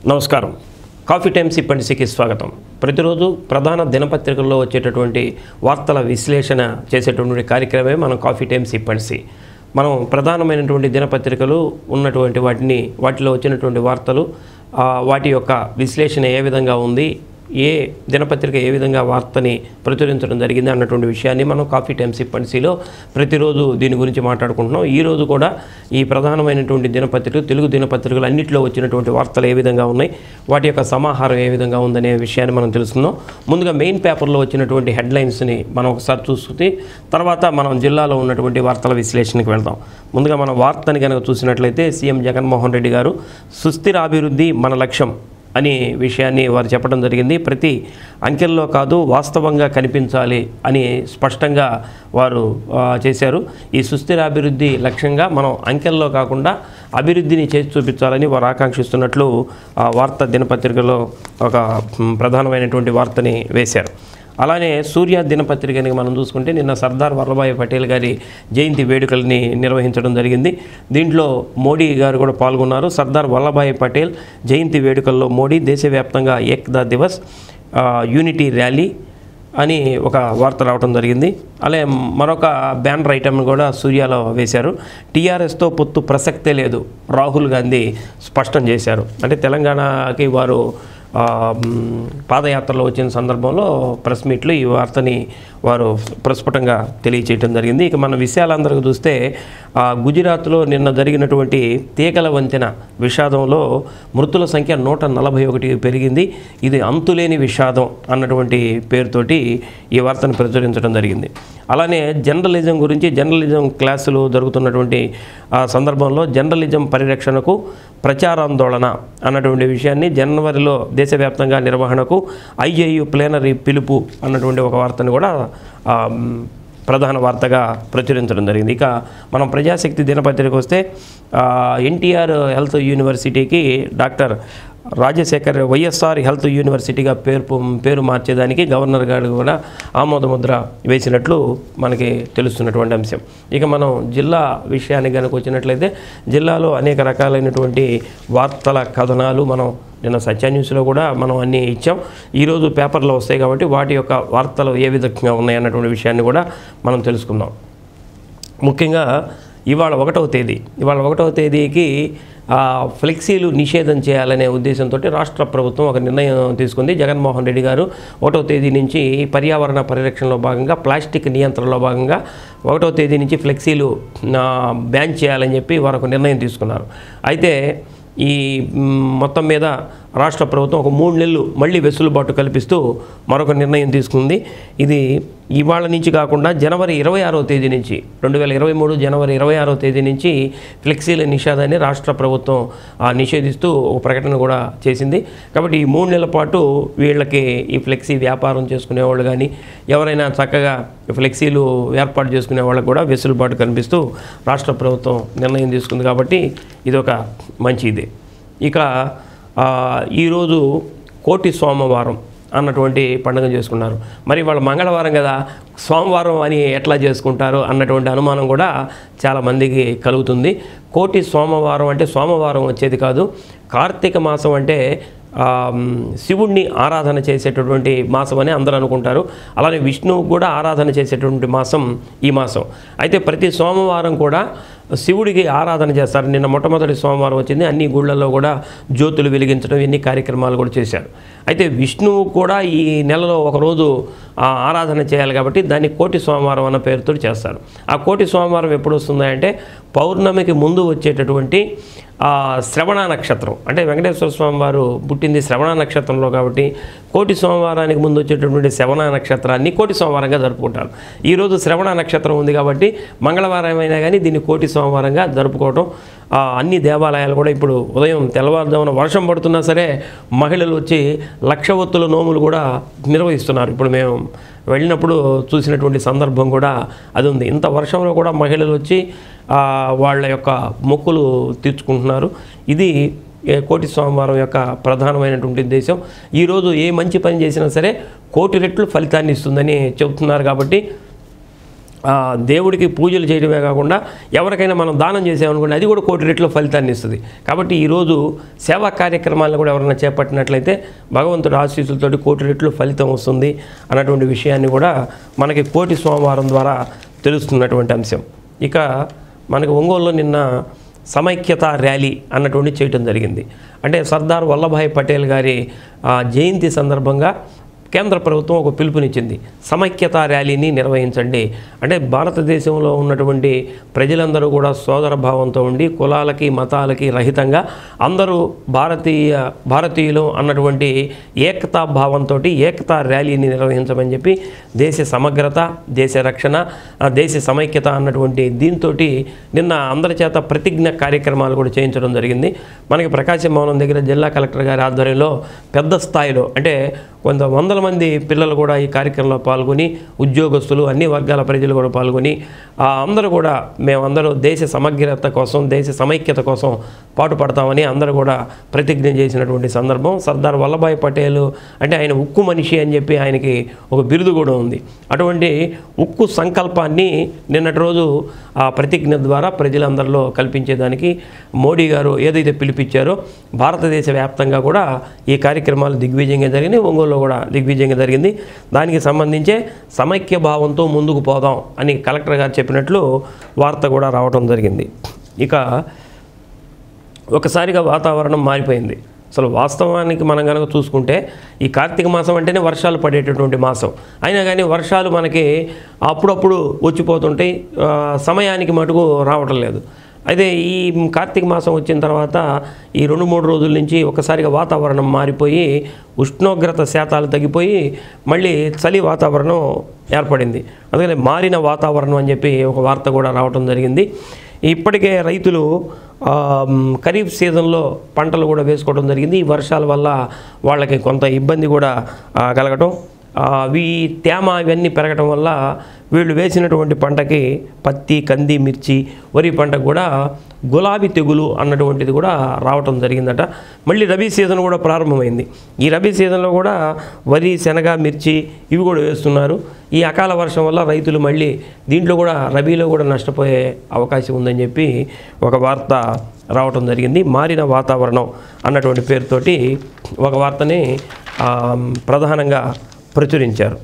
నమస్కారం. Coffee times ఇప్పటికి స్వాగతం. ప్రతిరోజు ప్రధాన దినపత్రికల్లో వచ్చేటటువంటి వార్తల విశ్లేషణ చేసేటటువంటి కార్యక్రమమే మనం కాఫీ టైమ్స్ ఇప్పటికి. మనం ప్రధానమైనటువంటి దినపత్రికలు ఉన్నటువంటి వాటిలో వచ్చినటువంటి వార్తలు, వాటి యొక్క విశ్లేషణ ఏ విధంగా ఉంది, ఏ దినపత్రిక ఏ విధంగా వార్తని ప్రచురించడం జరిగింది అన్నటువంటి విషయాన్ని మనం కాఫీ టైమ్స్ ఇప్పటిలో ప్రతిరోజు దీని గురించి మాట్లాడుకుంటున్నాం. ఈరోజు కూడా ఈ ప్రధానమైనటువంటి దినపత్రికలు, తెలుగు దినపత్రికలు అన్నింటిలో వచ్చినటువంటి వార్తలు ఏ విధంగా ఉన్నాయి, వాటి యొక్క సమాహారం ఏ విధంగా ఉందనే విషయాన్ని మనం తెలుసుకుందాం. ముందుగా మెయిన్ పేపర్లో వచ్చినటువంటి హెడ్లైన్స్ని మనం ఒకసారి చూసుకుని తర్వాత మనం జిల్లాలో ఉన్నటువంటి వార్తల విశ్లేషణకి వెళ్దాం. ముందుగా మనం వార్తని కనుక చూసినట్లయితే సీఎం జగన్మోహన్ రెడ్డి గారు సుస్థిర అభివృద్ధి మన లక్ష్యం అనే విషయాన్ని వారు చెప్పడం జరిగింది. ప్రతి అంకెల్లో కాదు వాస్తవంగా కనిపించాలి అని స్పష్టంగా వారు చేశారు. ఈ సుస్థిర అభివృద్ధి లక్ష్యంగా మనం అంకెల్లో కాకుండా అభివృద్ధిని చేసి చూపించాలని వారు ఆకాంక్షిస్తున్నట్లు వార్తా దినపత్రికలో ఒక ప్రధానమైనటువంటి వార్తని వేశారు. అలానే సూర్య దినపత్రికని మనం చూసుకుంటే నిన్న సర్దార్ వల్లభాయ్ పటేల్ గారి జయంతి వేడుకల్ని నిర్వహించడం జరిగింది. దీంట్లో మోడీ గారు కూడా పాల్గొన్నారు. సర్దార్ వల్లభాయ్ పటేల్ జయంతి వేడుకల్లో మోడీ దేశవ్యాప్తంగా ఏక్తా దివస్ యూనిటీ ర్యాలీ అని ఒక వార్త రావడం జరిగింది. అలాగే మరొక బ్యానర్ ఐటమ్ కూడా సూర్యలో వేశారు. టీఆర్ఎస్తో పొత్తు ప్రసక్తే లేదు, రాహుల్ గాంధీ స్పష్టం చేశారు. అంటే తెలంగాణకి వారు పాదయాత్రలో వచ్చిన సందర్భంలో ప్రెస్ మీట్లో ఈ వార్తని వారు ప్రస్ఫుటంగా తెలియచేయడం జరిగింది. ఇక మన విషయాలందరికీ చూస్తే గుజరాత్లో నిన్న జరిగినటువంటి తీగల వంతెన విషాదంలో మృతుల సంఖ్య 141 పెరిగింది. ఇది అంతులేని విషాదం అన్నటువంటి పేరుతోటి ఈ వార్తను ప్రచురించడం జరిగింది. అలానే జర్నలిజం గురించి, జర్నలిజం క్లాసులు జరుగుతున్నటువంటి సందర్భంలో జర్నలిజం పరిరక్షణకు ప్రచారాందోళన అన్నటువంటి విషయాన్ని జనవరిలో దేశవ్యాప్తంగా నిర్వహణకు ఐజేయు ప్లేనరీ పిలుపు అన్నటువంటి ఒక వార్తను కూడా ప్రధాన వార్తగా ప్రచురించడం జరిగింది. ఇక మనం ప్రజాశక్తి దినపత్రిక వస్తే ఎన్టీఆర్ హెల్త్ యూనివర్సిటీకి డాక్టర్ రాజశేఖర్ వైఎస్ఆర్ హెల్త్ యూనివర్సిటీగా పేరు మార్చేదానికి గవర్నర్ గారు కూడా ఆమోదముద్ర వేసినట్లు మనకి తెలుస్తున్నటువంటి అంశం. ఇక మనం జిల్లా విషయానికి కనుక వచ్చినట్లయితే జిల్లాలో అనేక రకాలైనటువంటి వార్తల కథనాలు మనం నిన్న సత్య న్యూస్లో కూడా మనం అన్నీ ఇచ్చాం. ఈరోజు పేపర్లో వస్తాయి కాబట్టి వాటి యొక్క వార్తలు ఏ విధంగా ఉన్నాయన్నటువంటి విషయాన్ని కూడా మనం తెలుసుకుందాం. ముఖ్యంగా ఇవాళ 1వ తేదీకి ఫ్లెక్సీలు నిషేధం చేయాలనే ఉద్దేశంతో రాష్ట్ర ప్రభుత్వం ఒక నిర్ణయం తీసుకుంది. జగన్మోహన్ రెడ్డి గారు 1వ తేదీ నుంచి పర్యావరణ పరిరక్షణలో భాగంగా, ప్లాస్టిక్ నియంత్రణలో భాగంగా 1వ తేదీ నుంచి ఫ్లెక్సీలు బ్యాన్ చేయాలని చెప్పి వారు ఒక నిర్ణయం తీసుకున్నారు. అయితే ఈ మొత్తం మీద రాష్ట్ర ప్రభుత్వం ఒక 3 నెలలు మళ్ళీ వెసులుబాటు కల్పిస్తూ మరొక నిర్ణయం తీసుకుంది. ఇది ఇవాళ నుంచి కాకుండా జనవరి 26వ తేదీ నుంచి 2023 జనవరి 26వ తేదీ నుంచి ఫ్లెక్సీల నిషేధాన్ని రాష్ట్ర ప్రభుత్వం నిషేధిస్తూ ఒక ప్రకటన కూడా చేసింది. కాబట్టి ఈ 3 నెలల పాటు వీళ్ళకి ఈ ఫ్లెక్సీ వ్యాపారం చేసుకునేవాళ్ళు కానీ ఎవరైనా చక్కగా ఫ్లెక్సీలు ఏర్పాటు చేసుకునే వాళ్ళకు కూడా వెసులుబాటు కల్పిస్తూ రాష్ట్ర ప్రభుత్వం నిర్ణయం తీసుకుంది. కాబట్టి ఇది ఒక మంచి ఇది. ఇక ఈరోజు కోటి సోమవారం అన్నటువంటి పండుగ చేసుకున్నారు. మరి వాళ్ళు మంగళవారం కదా, సోమవారం అని ఎట్లా చేసుకుంటారు అన్నటువంటి అనుమానం కూడా చాలామందికి కలుగుతుంది. కోటి సోమవారం అంటే సోమవారం వచ్చేది కాదు. కార్తీక మాసం అంటే శివుణ్ణి ఆరాధన చేసేటటువంటి మాసం అని అందరూ అనుకుంటారు. అలానే విష్ణువుకు కూడా ఆరాధన చేసేటటువంటి మాసం ఈ మాసం. అయితే ప్రతి సోమవారం కూడా శివుడికి ఆరాధన చేస్తారు. నిన్న మొట్టమొదటి సోమవారం వచ్చింది. అన్ని గుళ్ళల్లో కూడా జ్యోతులు వెలిగించడం, ఎన్ని కార్యక్రమాలు కూడా చేశారు. అయితే విష్ణువు కూడా ఈ నెలలో ఒకరోజు ఆరాధన చేయాలి కాబట్టి దాన్ని కోటి సోమవారం అన్న పేరుతో చేస్తారు. ఆ కోటి సోమవారం ఎప్పుడు వస్తుందంటే పౌర్ణమికి ముందు వచ్చేటటువంటి శ్రవణ నక్షత్రం. అంటే వెంకటేశ్వర స్వామి వారు పుట్టింది శ్రవణ నక్షత్రంలో కాబట్టి కోటి సోమవారానికి ముందు వచ్చేటటువంటి శ్రవణ నక్షత్రాన్ని కోటి సోమవారంగా జరుపుకుంటారు. ఈరోజు శ్రవణ నక్షత్రం ఉంది కాబట్టి మంగళవారం అయినా కానీ దీన్ని కోటి సోమవారంగా జరుపుకోవడం. అన్ని దేవాలయాలు కూడా ఇప్పుడు ఉదయం తెల్లవారుజామున వర్షం పడుతున్నా సరే మహిళలు వచ్చి 1,00,000 ఒత్తుల నోములు కూడా నిర్వహిస్తున్నారు. ఇప్పుడు మేము వెళ్ళినప్పుడు చూసినటువంటి సందర్భం కూడా అది ఉంది. ఇంత వర్షంలో కూడా మహిళలు వచ్చి వాళ్ళ యొక్క మొక్కులు తీర్చుకుంటున్నారు. ఇది కోటి సోమవారం యొక్క ప్రధానమైనటువంటి ఉద్దేశం. ఈరోజు ఏ మంచి పని చేసినా సరే 1,00,00,000 రెట్లు ఫలితాన్ని ఇస్తుందని చెబుతున్నారు. కాబట్టి దేవుడికి పూజలు చేయడమే కాకుండా ఎవరికైనా మనం దానం చేసామనుకోండి అది కూడా 1 కోటి రెట్ల ఫలితాన్ని ఇస్తుంది. కాబట్టి ఈరోజు సేవా కార్యక్రమాలను కూడా ఎవరైనా చేపట్టినట్లయితే భగవంతుడి ఆశీస్సులతో 1 కోటి రెట్లు ఫలితం వస్తుంది అన్నటువంటి విషయాన్ని కూడా మనకి కోటి సోమవారం ద్వారా తెలుస్తున్నటువంటి అంశం. ఇక మనకి ఒంగోలులో నిన్న సమైక్యత ర్యాలీ అన్నటువంటి చేయటం జరిగింది. అంటే సర్దార్ వల్లభాయ్ పటేల్ గారి జయంతి సందర్భంగా కేంద్ర ప్రభుత్వం ఒక పిలుపునిచ్చింది, సమైక్యత ర్యాలీని నిర్వహించండి. అంటే భారతదేశంలో ఉన్నటువంటి ప్రజలందరూ కూడా సోదర భావంతో ఉండి కులాలకి మతాలకి రహితంగా అందరూ భారతీయులు అన్నటువంటి ఏకతా భావంతో ఏకతా ర్యాలీని నిర్వహించమని చెప్పి దేశ సమగ్రత, దేశ రక్షణ, దేశ సమైక్యత అన్నటువంటి దీంతో నిన్న అందరి చేత ప్రతిజ్ఞ కార్యక్రమాలు కూడా చేయించడం జరిగింది. మనకి ప్రకాశం భవనం దగ్గర జిల్లా కలెక్టర్ గారి ఆధ్వర్యంలో పెద్ద స్థాయిలో అంటే కొంత వందల మంది పిల్లలు కూడా ఈ కార్యక్రమంలో పాల్గొని, ఉద్యోగస్తులు, అన్ని వర్గాల ప్రజలు కూడా పాల్గొని అందరూ కూడా మేమందరూ దేశ సమగ్రత కోసం, దేశ సమైక్యత కోసం పాటుపడతామని అందరూ కూడా ప్రతిజ్ఞ చేసినటువంటి సందర్భం. సర్దార్ వల్లభాయ్ పటేల్ అంటే ఆయన ఉక్కు మనిషి అని చెప్పి ఆయనకి ఒక బిరుదు కూడా ఉంది. అటువంటి ఉక్కు సంకల్పాన్ని నిన్నటి రోజు ఆ ప్రతిజ్ఞ ద్వారా ప్రజలందరిలో కల్పించేదానికి మోడీ గారు ఏదైతే పిలిపించారో భారతదేశ వ్యాప్తంగా కూడా ఈ కార్యక్రమాలు దిగ్విజయంగా జరిగినాయి. ఒంగోలులో కూడా దిగ్విజయంగా జరిగింది. దానికి సంబంధించే సమైక్య భావంతో ముందుకు పోదాం అని కలెక్టర్ గారు చెప్పినట్లు వార్త కూడా రావడం జరిగింది. ఇక ఒకసారిగా వాతావరణం మారిపోయింది. అసలు వాస్తవానికి మనం కనుక చూసుకుంటే ఈ కార్తీక మాసం అంటేనే వర్షాలు పడేటటువంటి మాసం. అయినా కానీ వర్షాలు మనకి అప్పుడప్పుడు వచ్చిపోతుంటాయి, సమయానికి మటుకు రావటం లేదు. అయితే ఈ కార్తీక మాసం వచ్చిన తర్వాత ఈ 2-3 రోజుల నుంచి ఒకసారిగా వాతావరణం మారిపోయి ఉష్ణోగ్రత శాతాలు తగ్గిపోయి మళ్ళీ చలి వాతావరణం ఏర్పడింది. అందుకని మారిన వాతావరణం అని చెప్పి ఒక వార్త కూడా రావటం జరిగింది. ఇప్పటికే రైతులు ఖరీఫ్ సీజన్లో పంటలు కూడా వేసుకోవడం జరిగింది. ఈ వర్షాల వల్ల వాళ్ళకి కొంత ఇబ్బంది కూడా కలగటం, అవి తేమ ఇవన్నీ పెరగటం వల్ల వీళ్ళు వేసినటువంటి పంటకి పత్తి, కంది, మిర్చి, వరి పంటకు కూడా గులాబీ తెగులు అన్నటువంటిది కూడా రావటం జరిగిందట. మళ్ళీ రబీ సీజన్ కూడా ప్రారంభమైంది. ఈ రబీ సీజన్లో కూడా వరి, శనగ, మిర్చి ఇవి కూడా వేస్తున్నారు. ఈ అకాల వర్షం వల్ల రైతులు మళ్ళీ దీంట్లో కూడా రబీలో కూడా నష్టపోయే అవకాశం ఉందని చెప్పి ఒక వార్త రావటం జరిగింది. మారిన వాతావరణం అన్నటువంటి పేరుతోటి ఒక వార్తని ప్రధానంగా ప్రచురించారు.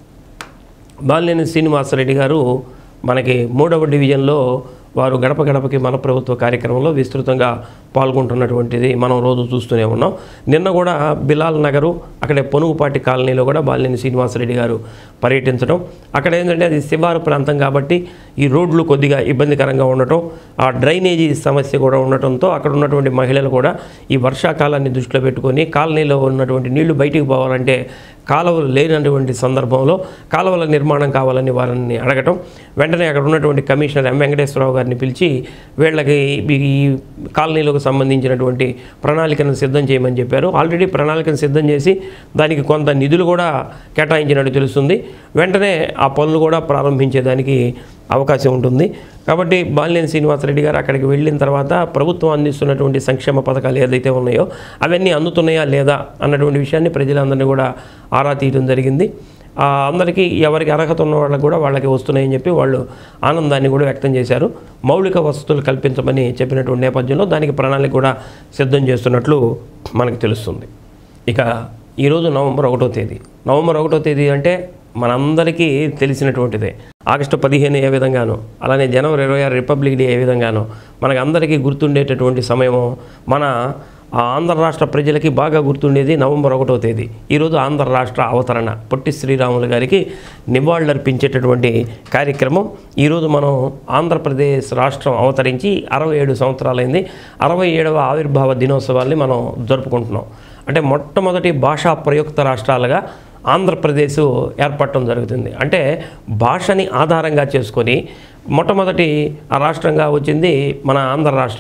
బాలినేని శ్రీనివాసరెడ్డి గారు మనకి 3వ డివిజన్లో వారు గడప గడపకి మన ప్రభుత్వ కార్యక్రమంలో విస్తృతంగా పాల్గొంటున్నటువంటిది మనం రోజు చూస్తూనే ఉన్నాం. నిన్న కూడా బిలాల్ నగరు అక్కడే పొనుగుపాటి కాలనీలో కూడా బాలినేని శ్రీనివాసరెడ్డి గారు పర్యటించడం. అక్కడ ఏంటంటే అది శివారు ప్రాంతం కాబట్టి ఈ రోడ్లు కొద్దిగా ఇబ్బందికరంగా ఉండటం, ఆ డ్రైనేజీ సమస్య కూడా ఉండటంతో అక్కడ ఉన్నటువంటి మహిళలు కూడా ఈ వర్షాకాలాన్ని దృష్టిలో పెట్టుకొని కాలనీలో ఉన్నటువంటి నీళ్లు బయటికి పోవాలంటే కాలువలు లేనటువంటి సందర్భంలో కాలువల నిర్మాణం కావాలని వారిని అడగటం, వెంటనే అక్కడ ఉన్నటువంటి కమిషనర్ ఎం వెంకటేశ్వరరావు గారిని పిలిచి వీళ్ళకి ఈ కాలనీలకు సంబంధించినటువంటి ప్రణాళికను సిద్ధం చేయమని చెప్పారు. ఆల్రెడీ ప్రణాళికను సిద్ధం చేసి దానికి కొంత నిధులు కూడా కేటాయించినట్టు తెలుస్తుంది. వెంటనే ఆ పనులు కూడా ప్రారంభించేదానికి అవకాశం ఉంటుంది. కాబట్టి బాలినేని శ్రీనివాసరెడ్డి గారు అక్కడికి వెళ్ళిన తర్వాత ప్రభుత్వం అందిస్తున్నటువంటి సంక్షేమ పథకాలు ఏదైతే ఉన్నాయో అవన్నీ అందుతున్నాయా లేదా అన్నటువంటి విషయాన్ని ప్రజలందరినీ కూడా ఆరా తీయడం జరిగింది. అందరికీ ఎవరికి అర్హత ఉన్న వాళ్ళకి కూడా వాళ్ళకి వస్తున్నాయని చెప్పి వాళ్ళు ఆనందాన్ని కూడా వ్యక్తం చేశారు. మౌలిక వసతులు కల్పించమని చెప్పినటువంటి నేపథ్యంలో దానికి ప్రణాళిక కూడా సిద్ధం చేస్తున్నట్లు మనకు తెలుస్తుంది. ఇక ఈరోజు నవంబర్ 1వ తేదీ. నవంబర్ 1వ తేదీ అంటే మనందరికీ తెలిసినటువంటిదే. ఆగస్టు 15 ఏ విధంగానో, అలానే జనవరి 26 రిపబ్లిక్ డే ఏ విధంగానో మనకు అందరికీ గుర్తుండేటటువంటి సమయము. మన ఆంధ్ర రాష్ట్ర ప్రజలకి బాగా గుర్తుండేది నవంబర్ 1వ తేదీ. ఈరోజు ఆంధ్ర రాష్ట్ర అవతరణ, పొట్టి శ్రీరాములు గారికి నివాళులర్పించేటటువంటి కార్యక్రమం. ఈరోజు మనం ఆంధ్రప్రదేశ్ రాష్ట్రం అవతరించి 67 సంవత్సరాలైంది. 67వ ఆవిర్భావ దినోత్సవాల్ని మనం జరుపుకుంటున్నాం. అంటే మొట్టమొదటి భాషా ప్రయుక్త రాష్ట్రాలుగా ఆంధ్రప్రదేశ్ ఏర్పడటం జరుగుతుంది. అంటే భాషని ఆధారంగా చేసుకొని మొట్టమొదటి ఆ రాష్ట్రంగా వచ్చింది మన ఆంధ్ర రాష్ట్రమే.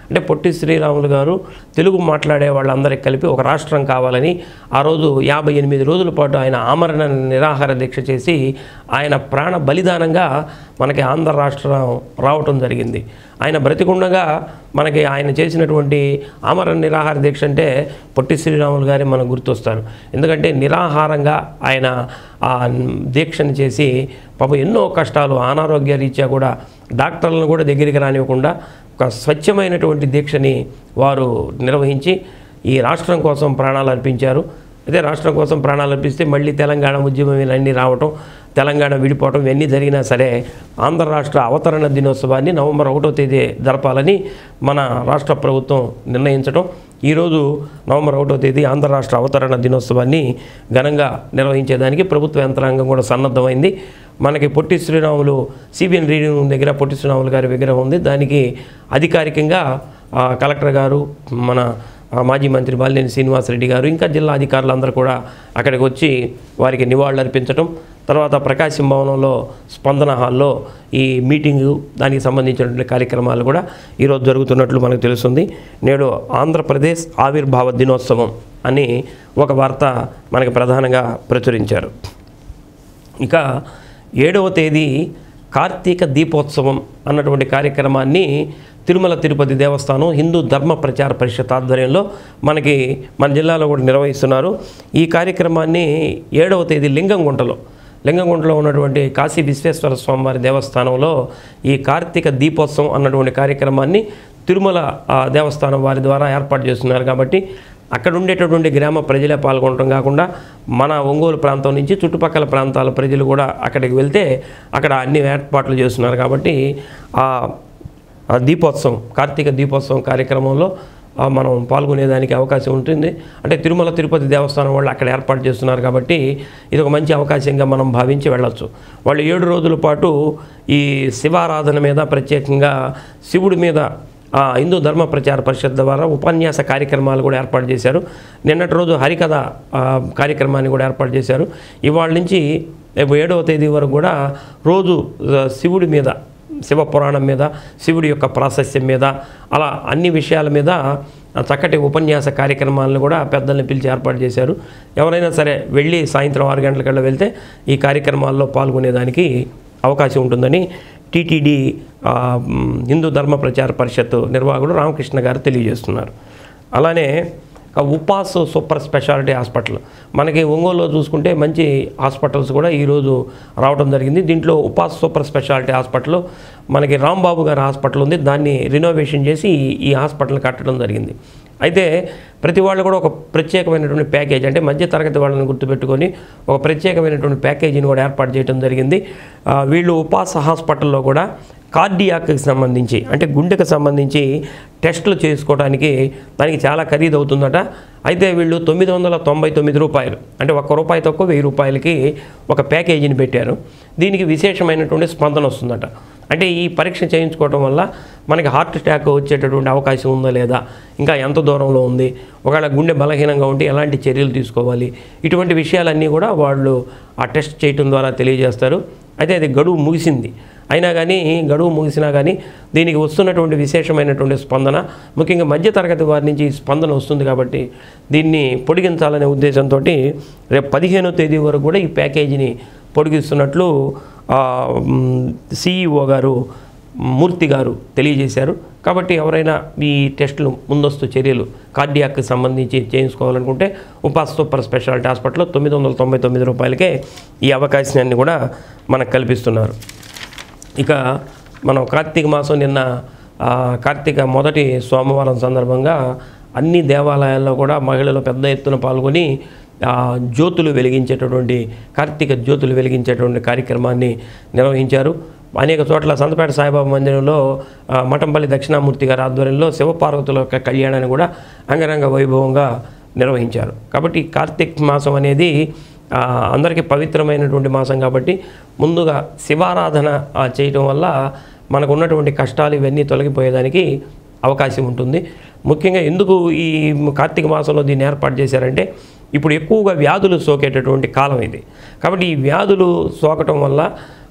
అంటే పొట్టి శ్రీరాములు గారు తెలుగు మాట్లాడే వాళ్ళందరికీ కలిపి ఒక రాష్ట్రం కావాలని ఆ రోజు 58 రోజుల పాటు ఆయన ఆమరణ నిరాహార దీక్ష చేసి ఆయన ప్రాణ బలిదానంగా మనకి ఆంధ్ర రాష్ట్రం రావటం జరిగింది. ఆయన బ్రతికుండగా మనకి ఆయన చేసినటువంటి ఆమరణ నిరాహార దీక్ష అంటే పొట్టి శ్రీరాములు గారే మనకు గుర్తొస్తారు. ఎందుకంటే నిరాహారంగా ఆయన ఆ దీక్షను చేసి పాపం ఎన్నో కష్టాలు అనారోగ్య రీత్యా కూడా డాక్టర్లను కూడా దగ్గరికి రానివ్వకుండా ఒక స్వచ్ఛమైనటువంటి దీక్షని వారు నిర్వహించి ఈ రాష్ట్రం కోసం ప్రాణాలు అర్పించారు. అదే రాష్ట్రం కోసం ప్రాణాలు అర్పిస్తే మళ్ళీ తెలంగాణ ఉద్యమం ఇవన్నీ రావటం, తెలంగాణ విడిపోవటం ఇవన్నీ జరిగినా సరే ఆంధ్ర రాష్ట్ర అవతరణ దినోత్సవాన్ని నవంబర్ 1వ తేదీ జరపాలని మన రాష్ట్ర ప్రభుత్వం నిర్ణయించడం, ఈరోజు నవంబర్ 1వ తేదీ ఆంధ్ర రాష్ట్ర అవతరణ దినోత్సవాన్ని ఘనంగా నిర్వహించేదానికి ప్రభుత్వ యంత్రాంగం కూడా సన్నద్ధమైంది. మనకి పొట్టి శ్రీరాములు సిబిఎన్ రీడింగ్ దగ్గర పొట్టి శ్రీరాములు గారి విగ్రహం ఉంది. దానికి అధికారికంగా కలెక్టర్ గారు, మన మాజీ మంత్రి బాలినేని శ్రీనివాసరెడ్డి గారు, ఇంకా జిల్లా అధికారులందరూ కూడా అక్కడికి వచ్చి వారికి నివాళులు అర్పించడం, తర్వాత ప్రకాశం భవనంలో స్పందన హాల్లో ఈ మీటింగు దానికి సంబంధించినటువంటి కార్యక్రమాలు కూడా ఈరోజు జరుగుతున్నట్లు మనకు తెలుస్తుంది. నేడు ఆంధ్రప్రదేశ్ ఆవిర్భావ దినోత్సవం అని ఒక వార్త మనకి ప్రధానంగా ప్రచురించారు. ఇక 7వ తేదీ కార్తీక దీపోత్సవం అన్నటువంటి కార్యక్రమాన్ని తిరుమల తిరుపతి దేవస్థానం హిందూ ధర్మ ప్రచార పరిషత్ ఆధ్వర్యంలో మన జిల్లాలో కూడా నిర్వహిస్తున్నారు. ఈ కార్యక్రమాన్ని 7వ తేదీ లింగంగుంటలో ఉన్నటువంటి కాశీ విశ్వేశ్వర స్వామివారి దేవస్థానంలో ఈ కార్తీక దీపోత్సవం అన్నటువంటి కార్యక్రమాన్ని తిరుమల దేవస్థానం వారి ద్వారా ఏర్పాటు చేస్తున్నారు. కాబట్టి అక్కడ ఉండేటటువంటి గ్రామ ప్రజలే పాల్గొనడం కాకుండా మన ఒంగోలు ప్రాంతం నుంచి చుట్టుపక్కల ప్రాంతాల ప్రజలు కూడా అక్కడికి వెళ్తే అక్కడ అన్ని ఏర్పాట్లు చేస్తున్నారు. కాబట్టి ఆ దీపోత్సవం, కార్తీక దీపోత్సవం కార్యక్రమంలో మనం పాల్గొనేదానికి అవకాశం ఉంటుంది. అంటే తిరుమల తిరుపతి దేవస్థానం వాళ్ళు అక్కడ ఏర్పాటు చేస్తున్నారు కాబట్టి ఇది ఒక మంచి అవకాశంగా మనం భావించి వెళ్ళొచ్చు. వాళ్ళు 7 రోజుల పాటు ఈ శివారాధన మీద, ప్రత్యేకంగా శివుడి మీద హిందూ ధర్మ ప్రచార పరిషత్ ద్వారా ఉపన్యాస కార్యక్రమాలు కూడా ఏర్పాటు చేశారు. నిన్నటి రోజు హరికథ కార్యక్రమాన్ని కూడా ఏర్పాటు చేశారు. ఇవాళ నుంచి 7వ తేదీ వరకు కూడా రోజు శివుడి మీద, శివ పురాణం మీద, శివుడి యొక్క ప్రాశస్యం మీద, అలా అన్ని విషయాల మీద చక్కటి ఉపన్యాస కార్యక్రమాలను కూడా పెద్దల్ని పిలిచి ఏర్పాటు చేశారు. ఎవరైనా సరే వెళ్ళి సాయంత్రం 6 గంటలకల్లా వెళ్తే ఈ కార్యక్రమాల్లో పాల్గొనేదానికి అవకాశం ఉంటుందని టీటీడీ హిందూ ధర్మ ప్రచార పరిషత్ నిర్వాహకుడు రామకృష్ణ గారు తెలియజేస్తున్నారు. అలానే ఉపాస్ సూపర్ స్పెషాలిటీ హాస్పిటల్ మనకి ఒంగోలులో చూసుకుంటే మంచి హాస్పిటల్స్ కూడా ఈరోజు రావడం జరిగింది. దీంట్లో ఉపాస్ సూపర్ స్పెషాలిటీ హాస్పిటల్ మనకి రాంబాబు గారి హాస్పిటల్ ఉంది. దాన్ని రినోవేషన్ చేసి ఈ హాస్పిటల్ కట్టడం జరిగింది. అయితే ప్రతి వాళ్ళు కూడా ఒక ప్రత్యేకమైనటువంటి ప్యాకేజ్, అంటే మధ్య తరగతి వాళ్ళని గుర్తుపెట్టుకొని ఒక ప్రత్యేకమైనటువంటి ప్యాకేజీని కూడా ఏర్పాటు చేయడం జరిగింది. వీళ్ళు ఉపాస్ హాస్పిటల్లో కూడా కార్డియాక్కి సంబంధించి, అంటే గుండెకు సంబంధించి టెస్టులు చేసుకోవడానికి దానికి చాలా ఖరీదు అవుతుందట. అయితే వీళ్ళు 999 రూపాయలు, అంటే ₹1 తక్కువ 1000 రూపాయలకి ఒక ప్యాకేజీని పెట్టారు. దీనికి విశేషమైనటువంటి స్పందన వస్తుందట. అంటే ఈ పరీక్ష చేయించుకోవడం వల్ల మనకి హార్ట్ అటాక్ వచ్చేటటువంటి అవకాశం ఉందా లేదా, ఇంకా ఎంత దూరంలో ఉంది, ఒకవేళ గుండె బలహీనంగా ఉంటే ఎలాంటి చర్యలు తీసుకోవాలి, ఇటువంటి విషయాలన్నీ కూడా వాళ్ళు ఆ టెస్ట్ చేయడం ద్వారా తెలియజేస్తారు. అయితే అది గడువు ముగిసింది, అయినా కానీ గడువు ముగిసినా కానీ దీనికి వస్తున్నటువంటి విశేషమైనటువంటి స్పందన, ముఖ్యంగా మధ్యతరగతి వారి నుంచి స్పందన వస్తుంది. కాబట్టి దీన్ని పొడిగించాలనే ఉద్దేశంతో రేపు 15వ తేదీ వరకు కూడా ఈ ప్యాకేజీని పొడిగిస్తున్నట్లు CEO గారు మూర్తి గారు తెలియజేశారు. కాబట్టి ఎవరైనా ఈ టెస్టులు, ముందస్తు చర్యలు కార్డియాక్కి సంబంధించి చేయించుకోవాలనుకుంటే ఉపాస్ సూపర్ స్పెషాలిటీ హాస్పిటల్లో 999 రూపాయలకే ఈ అవకాశాన్ని కూడా మనకు కల్పిస్తున్నారు. ఇక మనం కార్తీక మాసం నిన్న కార్తీక మొదటి సోమవారం సందర్భంగా అన్ని దేవాలయాల్లో కూడా మహిళలు పెద్ద ఎత్తున పాల్గొని జ్యోతులు వెలిగించేటటువంటి, కార్తీక జ్యోతులు వెలిగించేటువంటి కార్యక్రమాన్ని నిర్వహించారు. అనేక చోట్ల సంతపేట సాయిబాబా మందిరంలో మఠంపల్లి దక్షిణామూర్తి గారి ఆధ్వర్యంలో శివపార్వతుల యొక్క కళ్యాణాన్ని కూడా అంగరంగ వైభవంగా నిర్వహించారు. కాబట్టి కార్తీక మాసం అనేది అందరికీ పవిత్రమైనటువంటి మాసం. కాబట్టి ముందుగా శివారాధన చేయటం వల్ల మనకు ఉన్నటువంటి కష్టాలు ఇవన్నీ తొలగిపోయేదానికి అవకాశం ఉంటుంది. ముఖ్యంగా ఎందుకు ఈ కార్తీక మాసంలో దీన్ని ఏర్పాటు చేశారంటే, ఇప్పుడు ఎక్కువగా వ్యాధులు సోకేటటువంటి కాలం ఇది. కాబట్టి ఈ వ్యాధులు సోకటం వల్ల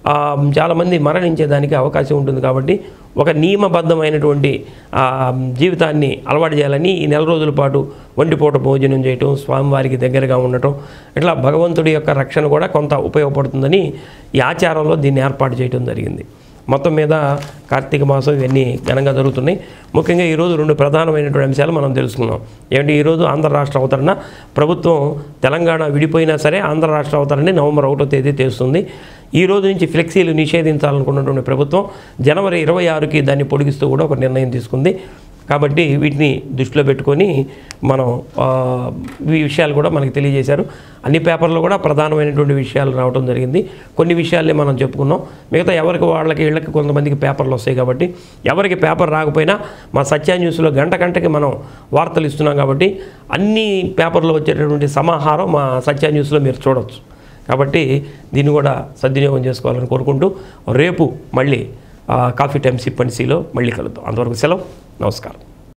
చాలామంది మరణించేదానికి అవకాశం ఉంటుంది. కాబట్టి ఒక నియమబద్ధమైనటువంటి జీవితాన్ని అలవాటు చేయాలని ఈ నెల రోజుల పాటు ఒంటిపూట భోజనం చేయటం, స్వామివారికి దగ్గరగా ఉండటం, ఇట్లా భగవంతుడి యొక్క రక్షణ కూడా కొంత ఉపయోగపడుతుందని ఈ ఆచారంలో దీన్ని ఏర్పాటు చేయడం జరిగింది. మొత్తం మీద కార్తీక మాసం ఇవన్నీ ఘనంగా జరుగుతున్నాయి. ముఖ్యంగా ఈరోజు 2 ప్రధానమైనటువంటి అంశాలు మనం తెలుసుకున్నాం. ఏమంటే ఈరోజు ఆంధ్ర రాష్ట్ర అవతరణ, ప్రభుత్వం తెలంగాణ విడిపోయినా సరే ఆంధ్ర రాష్ట్ర అవతరణని నవంబర్ 1వ తేదీ చేస్తుంది. ఈ రోజు నుంచి ఫ్లెక్సీలు నిషేధించాలనుకున్నటువంటి ప్రభుత్వం జనవరి 26కి దాన్ని పొడిగిస్తూ కూడా ఒక నిర్ణయం తీసుకుంది. కాబట్టి వీటిని దృష్టిలో పెట్టుకొని మనం ఈ విషయాలు కూడా మనకి తెలియజేశారు. అన్ని పేపర్లో కూడా ప్రధానమైనటువంటి విషయాలు రావడం జరిగింది. కొన్ని విషయాలే మనం చెప్పుకున్నాం. మిగతా ఎవరికి వాళ్ళకి వీళ్ళకి కొంతమందికి పేపర్లు వస్తాయి. కాబట్టి ఎవరికి పేపర్ రాకపోయినా మా సత్య న్యూస్లో గంటకి మనం వార్తలు ఇస్తున్నాం. కాబట్టి అన్ని పేపర్లో వచ్చేటటువంటి సమాహారం మా సత్య న్యూస్లో మీరు చూడవచ్చు. కాబట్టి దీన్ని కూడా సద్వినియోగం చేసుకోవాలని కోరుకుంటూ రేపు మళ్ళీ కాఫీ టైమ్ సిప్ అండ్ సీలో మళ్ళీ కలుద్దాం. అంతవరకు సెలవు. నమస్కారం.